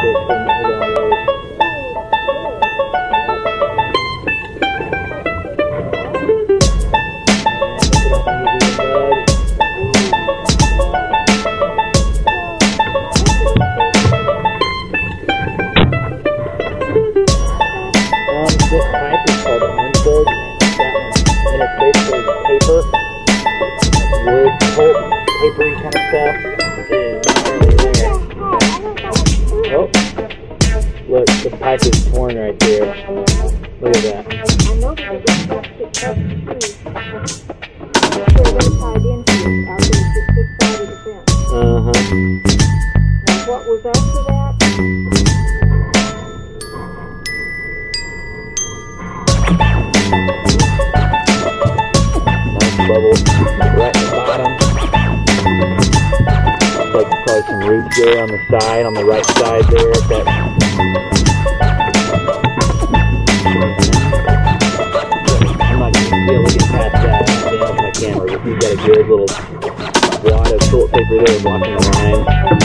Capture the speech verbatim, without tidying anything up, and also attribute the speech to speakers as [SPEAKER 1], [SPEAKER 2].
[SPEAKER 1] This pipe is called Orangeburg. That one, and it's basically paper, wood, pulp, papery kind of stuff. Oh, look, the pipe is torn right there. Look at that.
[SPEAKER 2] I know that they got plastic cups too. They're really tied into it out there, just this side of the fence.
[SPEAKER 1] Uh-huh.
[SPEAKER 2] Now what was after that?
[SPEAKER 1] Bubble right in the bottom. Looks like probably some roots there on the side, on the right side there. That I'm not going to be able to get past that. I damaged my camera, but we've got a good little wad of toilet paper there blocking the line.